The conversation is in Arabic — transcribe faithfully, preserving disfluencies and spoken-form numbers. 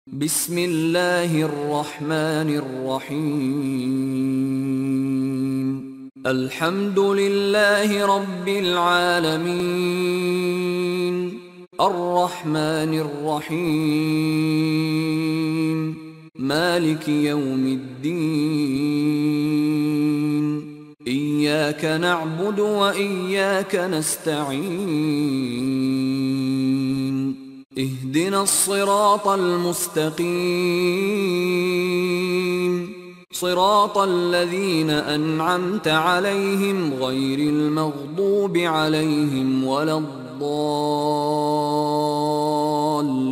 بسم الله الرحمن الرحيم. الحمد لله رب العالمين، الرحمن الرحيم، مالك يوم الدين. إياك نعبد وإياك نستعين. اهدنا الصراط المستقيم، صراط الذين أنعمت عليهم غير المغضوب عليهم ولا الضالين.